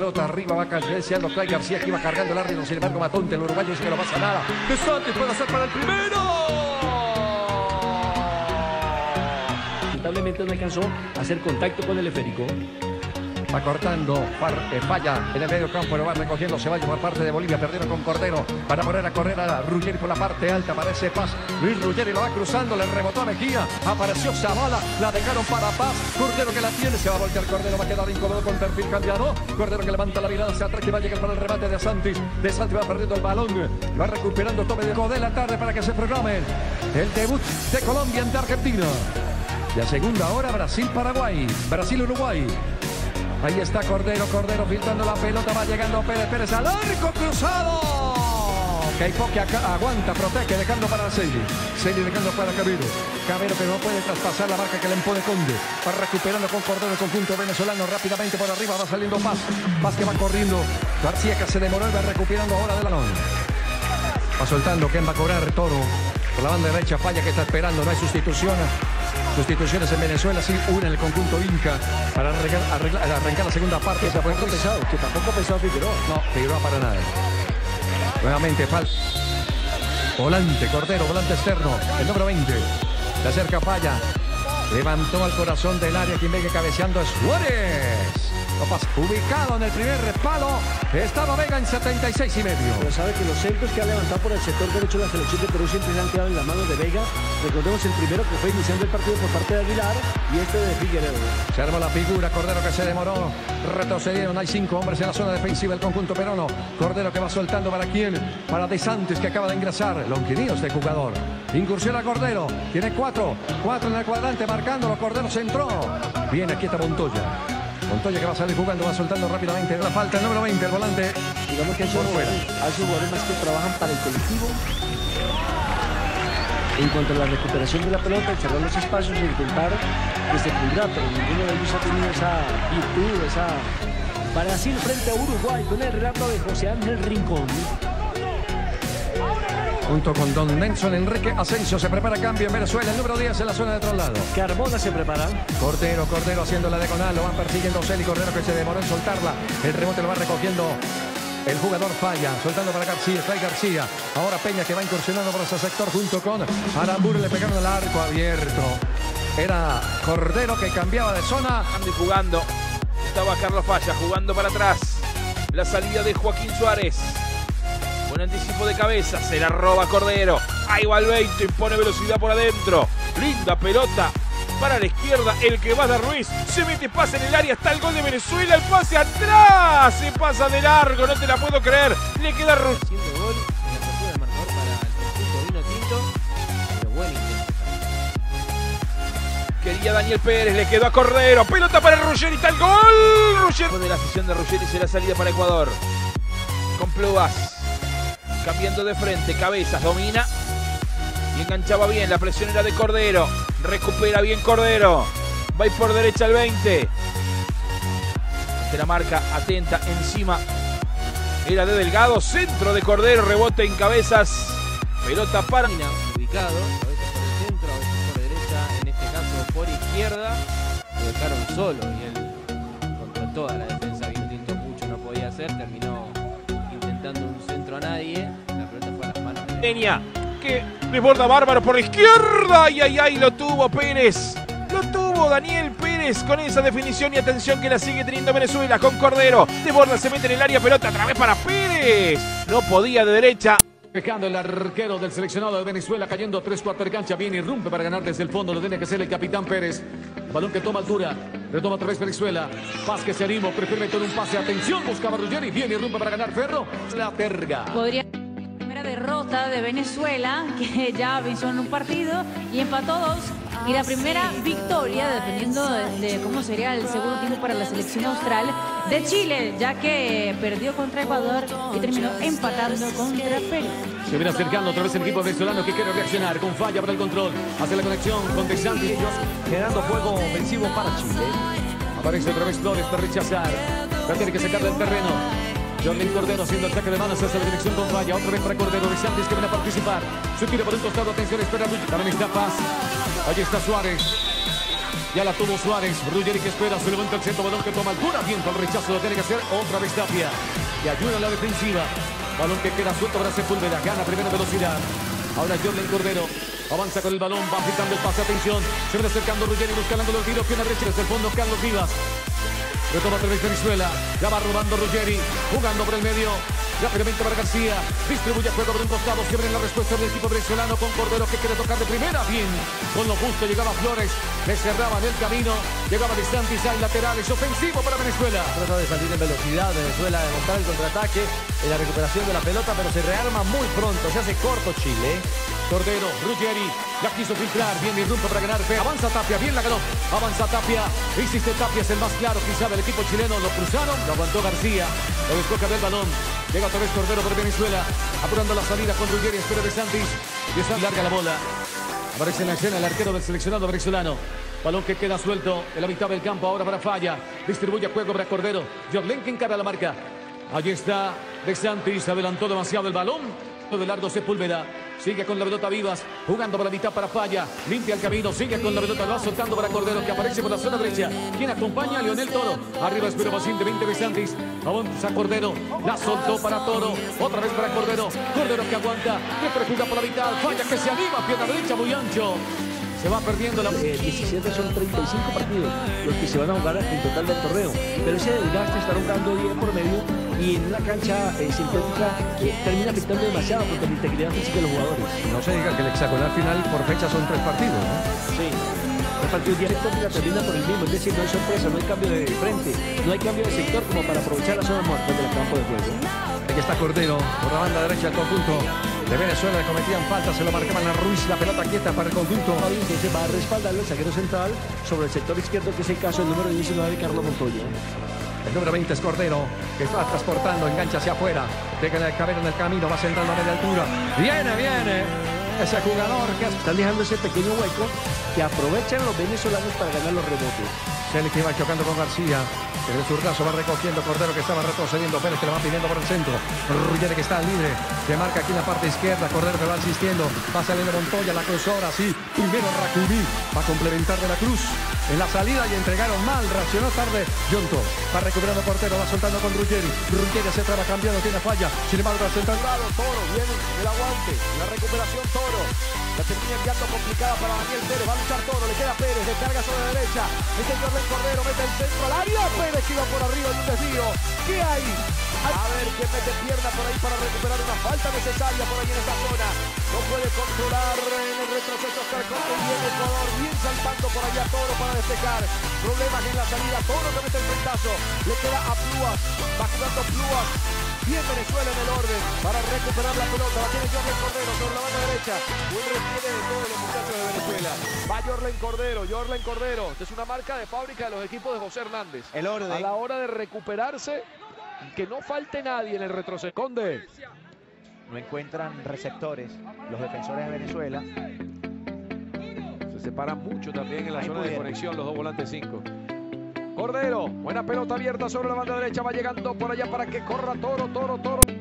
pelota arriba, va cabeceando Clay García, que iba cargando el árbitro. Sin embargo, Matonte, el uruguayo, dice que no pasa nada. De Santis puede hacer para el primero. Lamentablemente no alcanzó a hacer contacto con el esférico. Va cortando, falla en el medio campo, lo va recogiendo Ceballos por parte de Bolivia, perdieron con Cordero para poner a correr a Ruggeri por la parte alta, aparece Paz, Luis Ruggeri lo va cruzando, le rebotó a Mejía, apareció Zavala, la dejaron para Paz, Cordero que la tiene, se va a voltear Cordero, va a quedar incómodo con perfil cambiado, Cordero que levanta la mirada hacia atrás, que va a llegar para el remate de Santis va perdiendo el balón, va recuperando Tome de la tarde para que se programe el debut de Colombia ante Argentina. Y a segunda hora Brasil-Paraguay, Brasil-Uruguay. Ahí está Cordero filtrando la pelota, va llegando Pérez al arco cruzado. Queipo que aguanta, protege, dejando para Celi dejando para Cabero que no puede traspasar la marca que le impone Conde. Va recuperando con Cordero el conjunto venezolano, rápidamente por arriba, va saliendo Paz que va corriendo. García que se demoró y va recuperando ahora del balón. Va soltando, ¿quién va a cobrar? Toro. Por la banda derecha, Falla que está esperando, no hay sustituciones en Venezuela, sí, una en el conjunto Inca para arrancar la segunda parte. Que tampoco pesado Figueroa. No, Figueroa para nada. Nuevamente falta. Volante, Cordero, volante externo, el número 20. Se acerca Falla. Levantó al corazón del área, quien Vega cabeceando es Suárez. Ubicado en el primer respalo, estaba Vega en 76 y medio. Pero sabe que los centros que ha levantado por el sector derecho de la selección de Perú siempre se han quedado en las manos de Vega. Recordemos el primero que fue iniciando el partido por parte de Aguilar y este de Figueroa. Se armó la figura, Cordero que se demoró, retrocedieron, hay 5 hombres en la zona defensiva del conjunto peruano. Cordero que va soltando para quién, para De Santis que acaba de ingresar, lonquinillo este jugador. Incursiona Cordero, tiene 4 en el cuadrante, marcándolo, Cordero se entró. Bien, aquí está Montoya que va a salir jugando, va soltando rápidamente. La falta, el número 20, el volante. Digamos que hay jugadores más que trabajan para el colectivo. En cuanto a la recuperación de la pelota, cerrar los espacios e intentar desequilibrar, pero ninguno de ellos ha tenido esa virtud, esa... Brasil frente a Uruguay con el relato de José Ángel Rincón. Junto con don Nelson Enrique Asensio se prepara cambio en Venezuela, el número 10 en la zona de traslado. Carbona se prepara. Cordero haciendo la diagonal, lo van persiguiendo Celi, Cordero que se demoró en soltarla. El rebote lo va recogiendo el jugador Falla, soltando para García, Clay García. Ahora Peña que va incursionando por ese sector junto con Aramburu, le pegaron el arco abierto. Era Cordero que cambiaba de zona. Ande jugando, estaba Carlos Falla jugando para atrás. La salida de Joaquín Suárez. Buen anticipo de cabeza, se la roba Cordero. Ahí va el 20, impone velocidad por adentro. Linda pelota para la izquierda, el que va a dar Ruiz. Se mete, pasa en el área, está el gol de Venezuela, el pase atrás. Se pasa de largo, no te la puedo creer. Le queda Ruiz. Haciendo gol en la partida de marcador para el conjunto vino tinto. Pero buen intento. Quería Daniel Pérez, le quedó a Cordero. Pelota para Ruggeri, está el gol. Ruggeri. De la sesión de Ruggeri será salida para Ecuador. Con Pluvas. Cambiando de frente, Cabezas domina y enganchaba bien, la presión era de Cordero, recupera bien Cordero, va a ir por derecha el 20, de la marca atenta encima, era de Delgado, centro de Cordero, rebote en Cabezas, pelota para... Ubicado, a veces por el centro, a veces por derecha, en este caso por izquierda, lo dejaron solo y él contra toda la defensa vino tinto, mucho no podía hacer, terminó intentando un centro a nadie, la pelota fue a las manos de Peña, que desborda Bárbaro por la izquierda, ay, lo tuvo Pérez, lo tuvo Daniel Pérez con esa definición y atención que la sigue teniendo Venezuela con Cordero, desborda, se mete en el área, pelota otra vez para Pérez, no podía de derecha. Dejando el arquero del seleccionado de Venezuela cayendo 3-4 de cancha, bien irrumpe para ganar desde el fondo, lo tiene que hacer el capitán Pérez. Balón que toma altura, retoma otra vez Venezuela. Paz que se anima, prefiere meter un pase, atención, buscaba Ruggeri, bien irrumpe para ganar Ferro. La terga. Podría primera derrota de Venezuela, que ya venció en un partido y empató 2. Y la primera victoria, dependiendo de cómo sería el segundo tiempo para la selección austral de Chile, ya que perdió contra Ecuador y terminó empatando contra Perú. Se viene acercando otra vez el equipo venezolano que quiere reaccionar con Falla para el control. Hace la conexión con De Santis, generando juego ofensivo para Chile. Aparece otra vez Flores para rechazar. Ya tiene que sacar del terreno. Jorlin Cordero haciendo el saque de manos hacia la dirección con Falla. Otra vez para Cordero. De Santis que viene a participar. Su tiro por un costado. Atención, espera. También está Paz. Allí está Suárez. Ya la tuvo Suárez. Ruggeri que espera. Se levanta el centro. Balón que toma altura. Viento el rechazo. Lo tiene que hacer otra vez Tapia. Y ayuda a la defensiva. Balón que queda suelto para Sepúlveda. Gana primera velocidad. Ahora Jorlen Cordero. Avanza con el balón. Va aplicando el pase. Atención. Se viene acercando Ruggeri. Buscando los tiros. Pierna derecha desde el fondo. Carlos Vivas. Retoma otra vez Venezuela. Ya va robando Ruggeri. Jugando por el medio. Rápidamente para García. Distribuye juego por un costado. Se abre la respuesta del equipo venezolano con Cordero que quiere tocar de primera. Bien. Con lo justo llegaba Flores. Le cerraban el camino. Llegaba De Santis al lateral. Es ofensivo para Venezuela. Trata de salir en velocidad. Venezuela de montar el contraataque en la recuperación de la pelota, pero se rearma muy pronto. Se hace corto Chile. Cordero, Ruggeri, la quiso filtrar, bien irrumpe para ganar, avanza Tapia, bien la ganó, avanza Tapia, hiciste Tapia, es el más claro quizá del equipo chileno, lo cruzaron, lo aguantó García, lo buscó caber el balón, llega otra vez Cordero por Venezuela, apurando la salida con Ruggeri, espera De Santis, y está larga la bola, aparece en la escena el arquero del seleccionado venezolano, balón que queda suelto en la mitad del campo, ahora para Falla, distribuye juego para Cordero, Jorlen que encara la marca, allí está De Santis, adelantó demasiado el balón, de largo Sepúlveda, sigue con la pelota Vivas, jugando por la mitad para Falla, limpia el camino, sigue con la pelota, lo va soltando para Cordero que aparece por la zona derecha, quien acompaña a Leonel Toro, arriba espero pacientemente De Santis, avanza Cordero, la soltó para Toro, otra vez para Cordero, Cordero que aguanta, que prejuga por la mitad, Falla que se anima, pierna derecha muy ancho. Se va perdiendo la... 17 son 35 partidos los que se van a jugar en total del torneo. Pero ese desgaste está rondando día por medio y en una cancha sintética termina afectando demasiado contra la integridad física de los jugadores. No se diga que el hexagonal final por fecha son 3 partidos, ¿no? Sí. El partido dialéctica termina por el mismo, es decir, no hay sorpresa, no hay cambio de frente, no hay cambio de sector como para aprovechar la zona muerta del campo de juego. Aquí está Cordero, por la banda derecha del conjunto de Venezuela, le cometían falta, se lo marcaban a Ruiz, la pelota quieta para el conjunto. Se va a respaldar el zaguero central sobre el sector izquierdo, que es el caso del número 19, Carlos Montoya. El número 20 es Cordero, que está transportando, engancha hacia afuera, deja el cabello en el camino, va centrando a media altura. Viene ese jugador que están dejando ese pequeño hueco que aprovechan los venezolanos para ganar los rebotes. Celi que va chocando con García. El zurdazo va recogiendo Cordero que estaba retrocediendo. Pérez que le va pidiendo por el centro. Ruggeri que está libre. Que marca aquí en la parte izquierda. Cordero que va insistiendo. Va saliendo Montoya. La cruzó ahora sí. Primero Racubí. Va a complementar de la Cruz. En la salida y entregaron mal. Reaccionó tarde Yonto. Va recuperando Cordero. Va soltando con Ruggeri. Ruggeri se traba cambiando. Tiene Falla. Sin embargo, va centrado. Toro. Viene el aguante. La recuperación Toro. La termina enviando complicada para Daniel Pérez. Va a luchar Toro. Le queda Pérez. Descarga sobre la derecha. Este Jorlen Cordero mete el centro al área. Pérez que iba por arriba en un desvío. ¿Qué hay? A ver quién mete pierna por ahí para recuperar una falta necesaria por ahí en esa zona. No puede controlar en el retroceso Carconte y viene Ecuador. Bien saltando por allá Toro para despejar. Problemas en la salida. Toro que mete el frentazo. Le queda a Pluas. Va jugando Pluas. Bien Venezuela en el orden para recuperar la pelota. La tiene Jorlen Cordero sobre la banda derecha. Buen repliegue de todos los muchachos de Venezuela. Va Jorlen Cordero. Jorlen Cordero. Esta es una marca de fábrica de los equipos de José Hernández. El orden. A la hora de recuperarse, que no falte nadie en el retroceso. Conde. No encuentran receptores los defensores de Venezuela. Se separan mucho también en la zona de conexión los dos volantes 5. Cordero, buena pelota abierta sobre la banda derecha, va llegando por allá para que corra Toro.